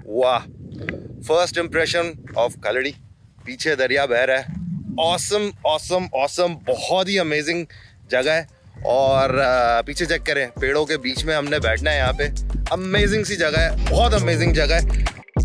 वाह, first impression of खलड़ी। पीछे दरिया बह रहा है। ऑसम ऑसम ऑसम, बहुत ही अमेजिंग जगह है। और पीछे चेक करें, पेड़ों के बीच में हमने बैठना है यहाँ पे। अमेजिंग सी जगह है, बहुत अमेजिंग जगह है।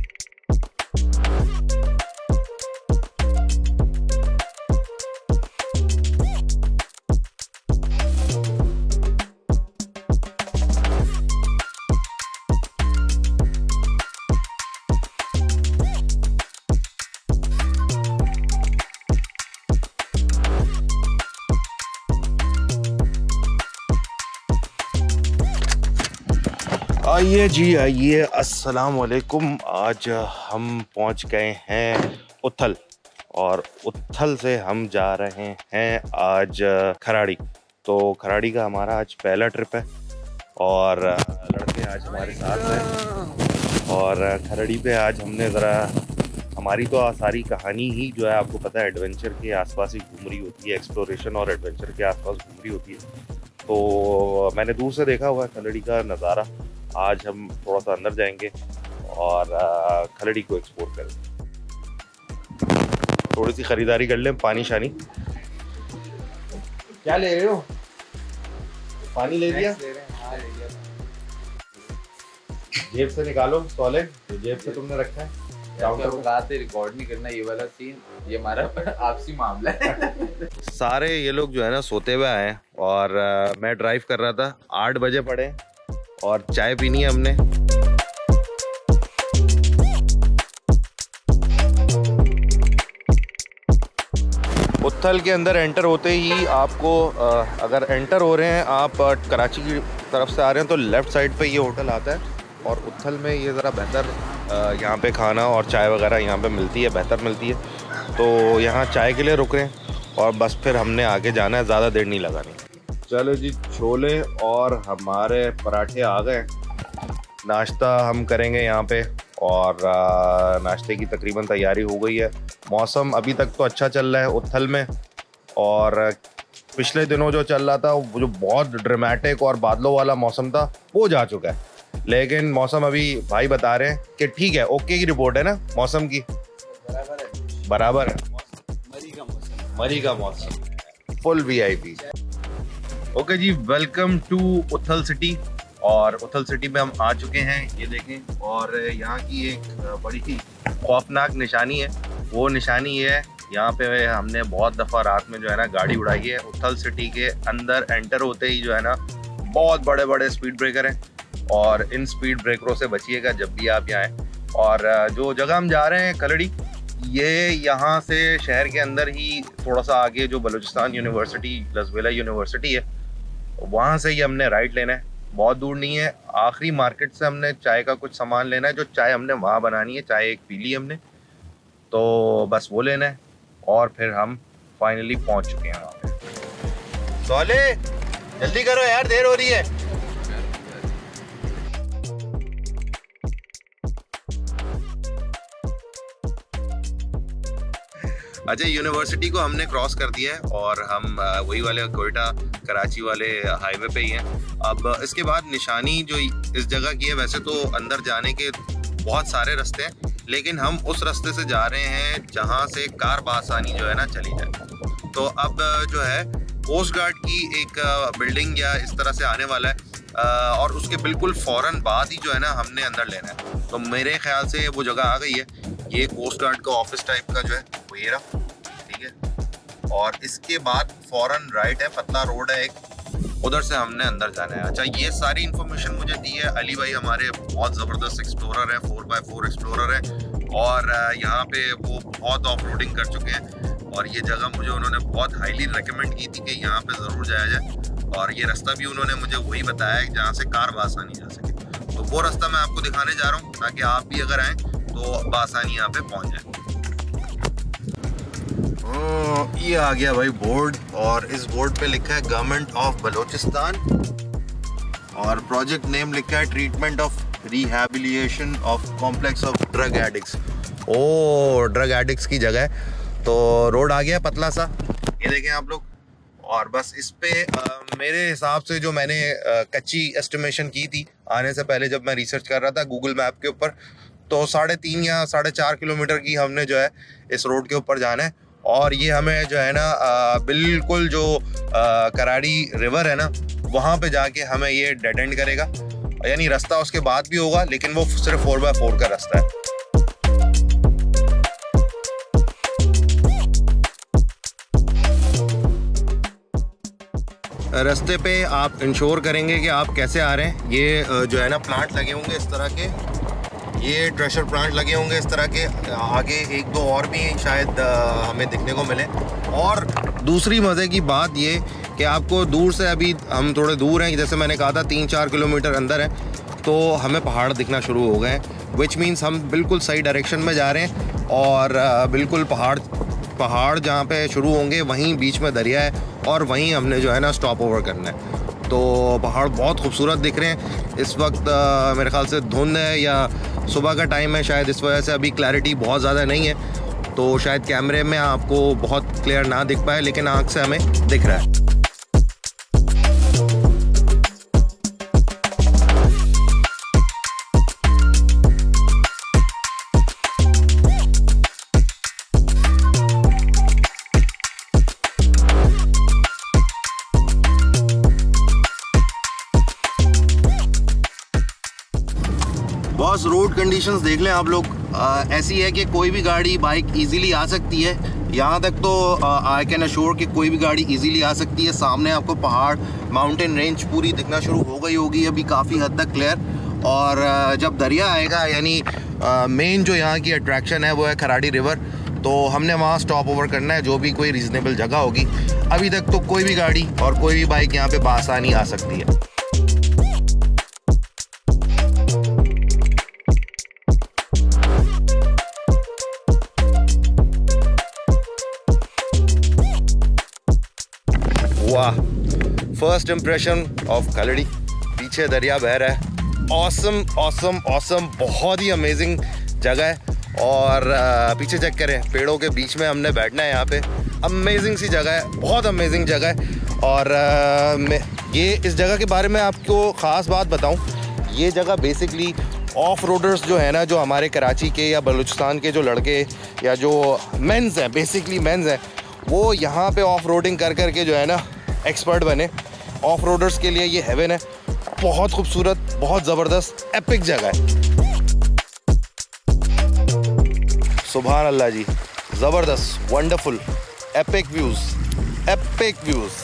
आइए जी आइए, अस्सलाम वालेकुम। आज हम पहुंच गए हैं उथल, और उथल से हम जा रहे हैं आज खराड़ी। तो खराड़ी का हमारा आज पहला ट्रिप है और लड़के आज हमारे साथ हैं। और खराड़ी पे आज हमने ज़रा, हमारी तो सारी कहानी ही जो है आपको पता है एडवेंचर के आसपास ही घूम रही होती है, एक्सप्लोरेशन और एडवेंचर के आसपास घूम रही होती है। तो मैंने दूर से देखा हुआ है खराड़ी का नज़ारा। आज हम थोड़ा सा अंदर जाएंगे और खराड़ी को एक्सप्लोर करेंगे। थोड़ी सी खरीदारी कर लें, पानी शानी। क्या ले रहे हो? पानी ले लिया? जेब से निकालो तौले, जो जेब से तुमने रखा है। रिकॉर्ड नहीं करना ये वाला सीन, ये हमारा आपसी मामला है। सारे ये लोग जो है ना सोते हुए आए हैं और मैं ड्राइव कर रहा था। 8 बजे पड़े और चाय पीनी है हमने। उथल के अंदर एंटर होते ही आपको अगर एंटर हो रहे हैं आप कराची की तरफ से आ रहे हैं तो लेफ़्ट साइड पे ये होटल आता है। और उथल में ये ज़रा बेहतर यहाँ पे खाना और चाय वगैरह यहाँ पे मिलती है, बेहतर मिलती है। तो यहाँ चाय के लिए रुक रहे हैं और बस फिर हमने आगे जाना है, ज़्यादा देर नहीं लगानी। चलो जी, छोले और हमारे पराठे आ गए। नाश्ता हम करेंगे यहाँ पे और नाश्ते की तकरीबन तैयारी हो गई है। मौसम अभी तक तो अच्छा चल रहा है उथल में, और पिछले दिनों जो चल रहा था वो जो बहुत ड्रामेटिक और बादलों वाला मौसम था वो जा चुका है। लेकिन मौसम अभी भाई बता रहे हैं कि ठीक है, ओके की रिपोर्ट है ना मौसम की? बराबर है, मरी का मौसम, फुल VIP। ओके जी, वेलकम टू उथल सिटी। और उथल सिटी में हम आ चुके हैं, ये देखें। और यहाँ की एक बड़ी ही खौफनाक निशानी है। वो निशानी ये है, यहाँ पे हमने बहुत दफ़ा रात में जो है ना गाड़ी उड़ाई है। उथल सिटी के अंदर एंटर होते ही जो है ना बहुत बड़े बड़े स्पीड ब्रेकर हैं, और इन स्पीड ब्रेकरों से बचिएगा जब भी आप यहाँ आएँ। और जो जगह हम जा रहे हैं खलड़ी, ये यहाँ से शहर के अंदर ही थोड़ा सा आगे जो बलूचिस्तान यूनिवर्सिटी, लसबेला यूनिवर्सिटी है, वहाँ से ही हमने राइट लेना है। बहुत दूर नहीं है। आखिरी मार्केट से हमने चाय का कुछ सामान लेना है, जो चाय हमने वहाँ बनानी है। चाय एक पी ली हमने, तो बस वो लेना है और फिर हम फाइनली पहुँच चुके हैं वहाँ पे। सोले जल्दी करो यार, देर हो रही है। अच्छा, यूनिवर्सिटी को हमने क्रॉस कर दिया है और हम वही वाले कोयटा कराची वाले हाईवे पे ही हैं। अब इसके बाद निशानी जो इस जगह की है, वैसे तो अंदर जाने के बहुत सारे रास्ते हैं, लेकिन हम उस रास्ते से जा रहे हैं जहां से कार बासानी जो है ना चली जाए। तो अब जो है कोस्ट गार्ड की एक बिल्डिंग या इस तरह से आने वाला है, और उसके बिल्कुल फ़ौरन बाद ही जो है ना हमने अंदर लेना है। तो मेरे ख्याल से वो जगह आ गई है। ये कोस्ट गार्ड का ऑफिस टाइप का जो है वो ये रहा, ठीक है। और इसके बाद फ़ौरन राइट है, पतला रोड है एक, उधर से हमने अंदर जाना है। अच्छा, ये सारी इन्फॉर्मेशन मुझे दी है अली भाई, हमारे बहुत ज़बरदस्त एक्सप्लोरर है, 4x4 एक्सप्लोरर है, और यहाँ पे वो बहुत ऑफ रोडिंग कर चुके हैं। और ये जगह मुझे उन्होंने बहुत हाईली रिकमेंड की थी कि यहाँ पे ज़रूर जाया जाए। और ये रास्ता भी उन्होंने मुझे वही बताया है जहाँ से कार बासानी जा सके। तो वो रास्ता मैं आपको दिखाने जा रहा हूँ, ताकि आप भी अगर आएँ तो बासानी यहाँ पे पहुँच जाए। ये आ गया भाई बोर्ड, और इस बोर्ड पे लिखा है गवर्नमेंट ऑफ बलूचिस्तान, और प्रोजेक्ट नेम लिखा है treatment of rehabilitation of complex of drug addicts. ओ, ड्रग एडिक्ट्स की जगह है। तो रोड आ गया पतला सा, ये देखें आप लोग। और बस इस पे मेरे हिसाब से जो मैंने कच्ची एस्टिमेशन की थी आने से पहले, जब मैं रिसर्च कर रहा था गूगल मैप के ऊपर, तो 3.5 या 4.5 किलोमीटर की हमने जो है इस रोड के ऊपर जाना है। और ये हमें जो है ना बिल्कुल जो कराड़ी रिवर है ना वहाँ पे जाके हमें ये डेड एंड करेगा, यानी रास्ता उसके बाद भी होगा लेकिन वो सिर्फ 4x4 का रास्ता है। रास्ते पे आप इंश्योर करेंगे कि आप कैसे आ रहे हैं। ये जो है ना प्लांट लगे होंगे इस तरह के, ये ट्रेशर प्लांट लगे होंगे इस तरह के, आगे 1-2 और भी शायद हमें दिखने को मिले। और दूसरी मज़े की बात ये कि आपको दूर से, अभी हम थोड़े दूर हैं, जैसे मैंने कहा था 3-4 किलोमीटर अंदर है, तो हमें पहाड़ दिखना शुरू हो गए हैं, विच मीन्स हम बिल्कुल सही डायरेक्शन में जा रहे हैं। और बिल्कुल पहाड़ जहाँ पे शुरू होंगे वहीं बीच में दरिया है और वहीं हमने जो है ना स्टॉप ओवर करना है। तो पहाड़ बहुत खूबसूरत दिख रहे हैं इस वक्त। मेरे ख्याल से धुंध है या सुबह का टाइम है शायद, इस वजह से अभी क्लैरिटी बहुत ज़्यादा नहीं है, तो शायद कैमरे में आपको बहुत क्लियर ना दिख पाए, लेकिन आँख से हमें दिख रहा है। बॉस रोड कंडीशंस देख लें आप लोग, ऐसी है कि कोई भी गाड़ी बाइक इजीली आ सकती है। यहाँ तक तो आई कैन अश्योर कि कोई भी गाड़ी इजीली आ सकती है। सामने आपको पहाड़, माउंटेन रेंज पूरी दिखना शुरू हो गई होगी अभी काफ़ी हद तक क्लियर। और जब दरिया आएगा, यानी मेन जो यहाँ की अट्रैक्शन है वो है कराड़ी रिवर, तो हमने वहाँ स्टॉप ओवर करना है, जो भी कोई रीज़नेबल जगह होगी। अभी तक तो कोई भी गाड़ी और कोई भी बाइक यहाँ पे बआसानी आ सकती है। वाह, फर्स्ट इम्प्रेशन ऑफ कलड़ी। पीछे दरिया बह रहा है, ऑसम ऑसम ऑसम, बहुत ही अमेजिंग जगह है। और पीछे चेक करें, पेड़ों के बीच में हमने बैठना है यहाँ पे, अमेजिंग सी जगह है, बहुत अमेजिंग जगह है। और ये इस जगह के बारे में आपको ख़ास बात बताऊँ, ये जगह बेसिकली ऑफ रोडर्स जो है ना, जो हमारे कराची के या बलूचिस्तान के जो लड़के या जो मेंस हैं, बेसिकली मेंस हैं, वो यहाँ पे ऑफ रोडिंग कर करके जो है ना एक्सपर्ट बने। ऑफ रोडर्स के लिए ये हेवन है, बहुत खूबसूरत, बहुत ज़बरदस्त, एपिक जगह है। सुभान अल्लाह जी, ज़बरदस्त, wonderful, epic views, epic views.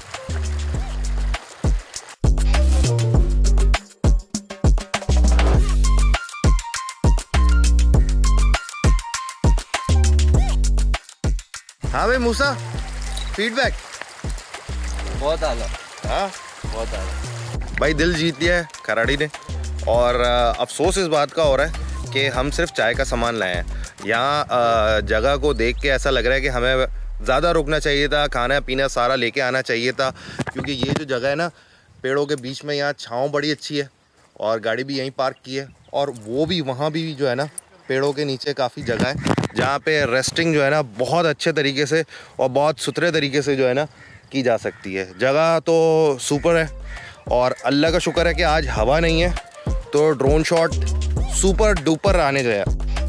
हाँ भाई मूसा, फीडबैक बहुत आला। हाँ बहुत आला भाई, दिल जीत लिया है कराड़ी ने। और अफसोस इस बात का हो रहा है कि हम सिर्फ चाय का सामान लाए हैं। यहाँ जगह को देख के ऐसा लग रहा है कि हमें ज़्यादा रुकना चाहिए था, खाना पीना सारा लेके आना चाहिए था, क्योंकि ये जो जगह है ना पेड़ों के बीच में, यहाँ छाँव बड़ी अच्छी है और गाड़ी भी यहीं पार्क की है। और वो भी वहाँ भी जो है ना पेड़ों के नीचे काफ़ी जगह है जहाँ पे रेस्टिंग जो है ना बहुत अच्छे तरीके से और बहुत सुथरे तरीके से जो है ना की जा सकती है। जगह तो सुपर है और अल्लाह का शुक्र है कि आज हवा नहीं है, तो ड्रोन शॉट सुपर डुपर आने गया।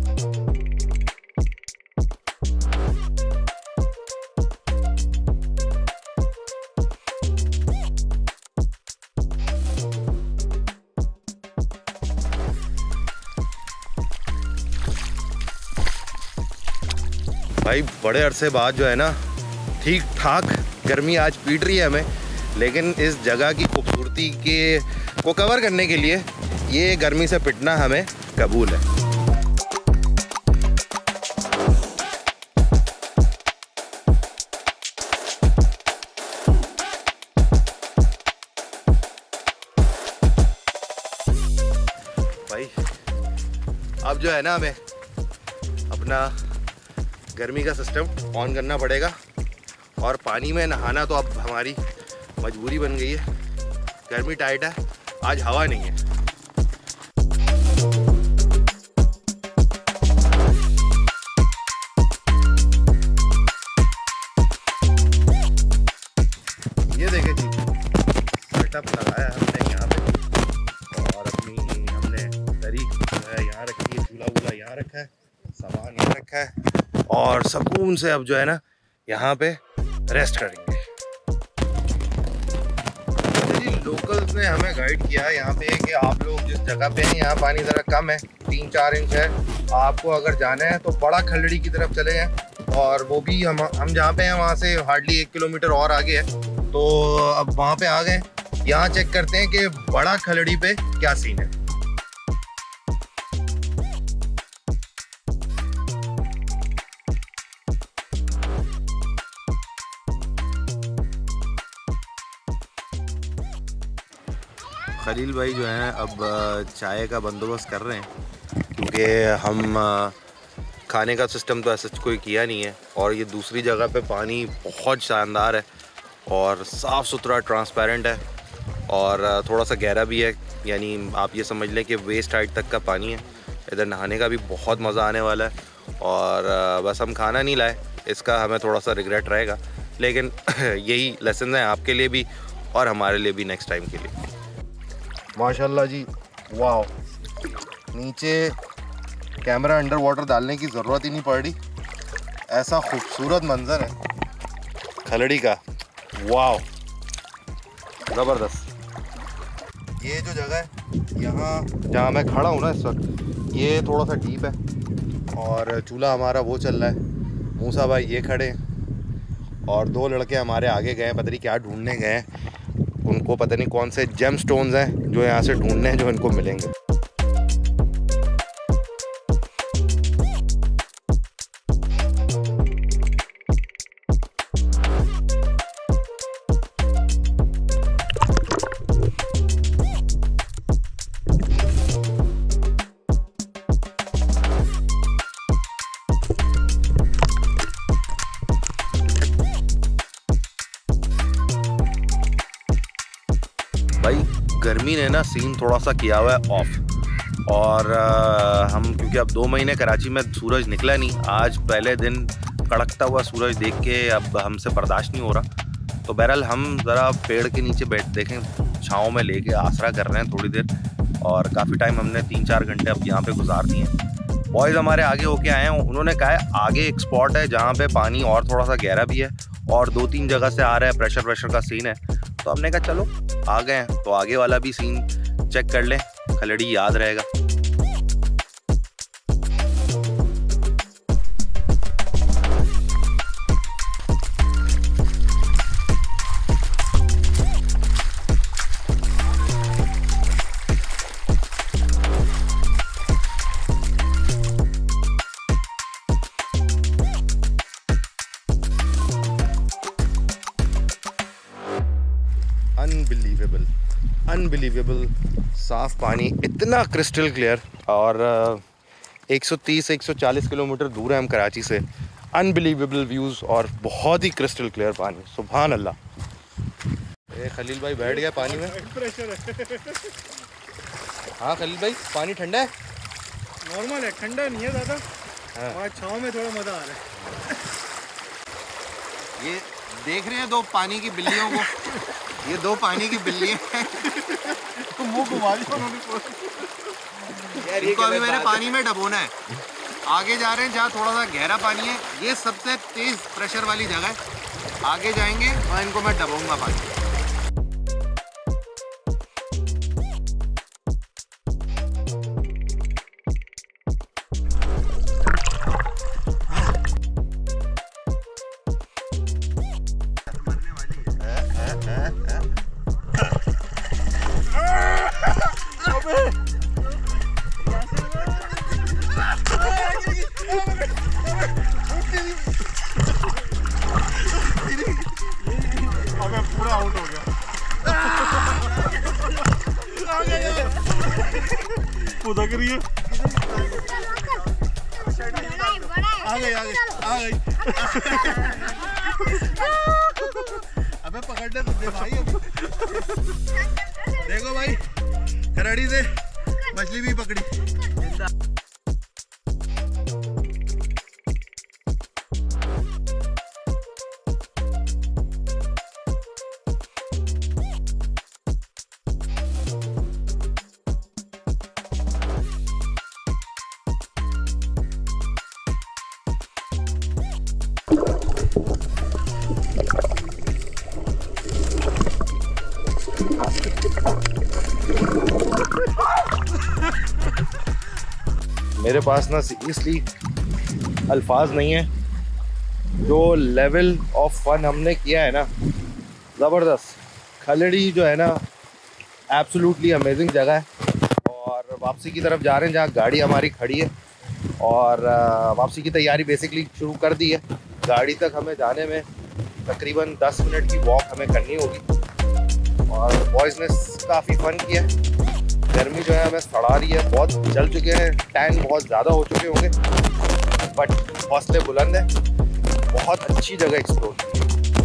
भाई बड़े अरसे बाद जो है ना ठीक ठाक गर्मी आज पीट रही है हमें, लेकिन इस जगह की खूबसूरती को कवर करने के लिए ये गर्मी से पिटना हमें कबूल है। भाई अब जो है ना हमें अपना गर्मी का सिस्टम ऑन करना पड़ेगा और पानी में नहाना तो अब हमारी मजबूरी बन गई है। गर्मी टाइट है, आज हवा नहीं है। ये देखे जी, सेटअप लगाया हमने यहाँ पे और अपनी हमने दरी जो है यहाँ रखी ये झूला वूला यहाँ रखा है, सामान यहाँ रखा है और सुकून से अब जो है ना यहाँ पे रेस्ट करेंगे। लोकल्स ने हमें गाइड किया है यहाँ पे कि आप लोग जिस जगह पे हैं यहाँ पानी ज़रा कम है, 3-4 इंच है। आपको अगर जाना है तो बड़ा खलड़ी की तरफ चले जाएं और वो भी हम जहाँ पे हैं वहाँ से हार्डली 1 किलोमीटर और आगे है। तो अब वहाँ पे आ गए, यहाँ चेक करते हैं कि बड़ा खलड़ी पे क्या सीन है। खलील भाई जो हैं अब चाय का बंदोबस्त कर रहे हैं क्योंकि हम खाने का सिस्टम तो ऐसा कोई किया नहीं है और ये दूसरी जगह पे पानी बहुत शानदार है और साफ़ सुथरा ट्रांसपेरेंट है और थोड़ा सा गहरा भी है, यानी आप ये समझ लें कि वेस्ट हाइट तक का पानी है। इधर नहाने का भी बहुत मज़ा आने वाला है और बस हम खाना नहीं लाए, इसका हमें थोड़ा सा रिग्रेट रहेगा, लेकिन यही लेसन है आपके लिए भी और हमारे लिए भी नेक्स्ट टाइम के लिए। माशाल्लाह जी, वाह, नीचे कैमरा अंडर वाटर डालने की ज़रूरत ही नहीं पड़ रही, ऐसा खूबसूरत मंजर है खलड़ी का, वाह ज़बरदस्त। ये जो जगह है यहाँ जहाँ मैं खड़ा हूँ ना इस वक्त, ये थोड़ा सा डीप है और चूल्हा हमारा वो चल रहा है। मूसा भाई ये खड़े हैं और 2 लड़के हमारे आगे गए, पता नहीं क्या ढूंढने गए हैं, उनको पता नहीं कौन से जेम स्टोन्स हैं जो यहाँ से ढूंढने हैं जो इनको मिलेंगे। भाई गर्मी ने ना सीन थोड़ा सा किया हुआ है ऑफ और हम क्योंकि अब 2 महीने कराची में सूरज निकला नहीं, आज पहले दिन कड़कता हुआ सूरज देख के अब हमसे बर्दाश्त नहीं हो रहा। तो बहरहाल हम ज़रा पेड़ के नीचे बैठ देखें, छाँव में लेके आसरा कर रहे हैं थोड़ी देर और काफ़ी टाइम हमने 3-4 घंटे अब यहाँ पे गुजार दिए हैं। बॉयज़ हमारे आगे होके आए हैं, उन्होंने कहा है आगे एक स्पॉट है जहाँ पे पानी और थोड़ा सा गहरा भी है और 2-3 जगह से आ रहा है, प्रेशर का सीन है। तो हमने कहा चलो आ गए हैं तो आगे वाला भी सीन चेक कर लें, खलड़ी याद रहेगा। अनबिलीवेबल साफ़ पानी, इतना क्रिस्टल क्लियर और 130-140 किलोमीटर दूर है हम कराची से। अनबिलीवेबल व्यूज़ और बहुत ही क्रिस्टल क्लियर पानी, सुभान अल्लाह। ए खलील भाई बैठ गया पानी में। हाँ खलील भाई, पानी ठंडा है? नॉर्मल है, ठंडा नहीं है ज़्यादा। हाँ, छाँव में थोड़ा मज़ा आ रहा है। ये देख रहे हैं 2 पानी की बिल्लियों को, ये 2 पानी की बिल्लियाँ हैं। तो मुँह घुमा दिया उन्होंने। इनको अभी मैंने पानी में डबोना है। आगे जा रहे हैं जहाँ थोड़ा सा गहरा पानी है, ये सबसे तेज़ प्रेशर वाली जगह है। आगे जाएंगे वहाँ इनको मैं डबोऊंगा पानी। पूरा आउट हो गया। उधक रही है। आ गई। अबे पकड़ने तो दे भाई। देखो भाई, खराड़ी से मछली भी पकड़ी। मेरे पास ना सीरियसली अल्फाज नहीं है। जो लेवल ऑफ फन हमने किया है ना, ज़बरदस्त। खलड़ी जो है ना एब्सोल्युटली अमेजिंग जगह है। और वापसी की तरफ जा रहे हैं जहाँ गाड़ी हमारी खड़ी है, और वापसी की तैयारी बेसिकली शुरू कर दी है। गाड़ी तक हमें जाने में तकरीबन 10 मिनट की वॉक हमें करनी होगी। और बॉयज़ ने काफ़ी फन किया है। गर्मी जो है हमें सड़ा रही है, बहुत जल चुके हैं, टैन बहुत ज़्यादा हो चुके होंगे, बट हौसले बुलंद है। बहुत अच्छी जगह एक्सप्लोर की।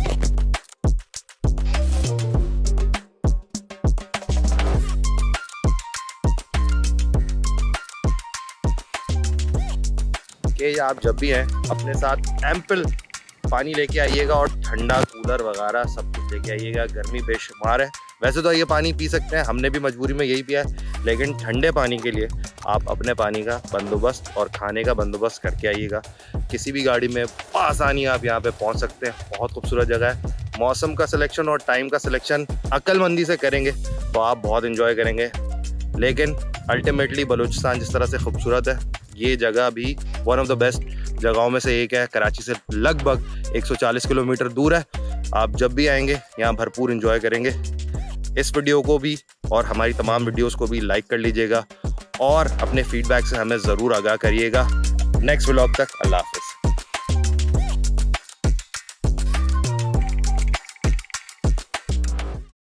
कि आप जब भी हैं अपने साथ एम्पल पानी लेके आइएगा और ठंडा कूलर वगैरह सब कुछ लेके आइएगा। गर्मी बेशुमार है। वैसे तो ये पानी पी सकते हैं, हमने भी मजबूरी में यही पिया है, लेकिन ठंडे पानी के लिए आप अपने पानी का बंदोबस्त और खाने का बंदोबस्त करके आइएगा। किसी भी गाड़ी में आसानी आप यहाँ पे पहुँच सकते हैं। बहुत खूबसूरत जगह है। मौसम का सिलेक्शन और टाइम का सिलेक्शन अक्लमंदी से करेंगे तो आप बहुत इन्जॉय करेंगे। लेकिन अल्टीमेटली बलूचिस्तान जिस तरह से खूबसूरत है, ये जगह भी वन ऑफ द बेस्ट जगहों में से एक है। कराची से लगभग 140 किलोमीटर दूर है। आप जब भी आएंगे यहाँ भरपूर एंजॉय करेंगे। इस वीडियो को भी और हमारी तमाम वीडियोस को भी लाइक कर लीजिएगा और अपने फीडबैक से हमें ज़रूर आगाह करिएगा। नेक्स्ट व्लॉग तक अल्लाह हाफ़िज़।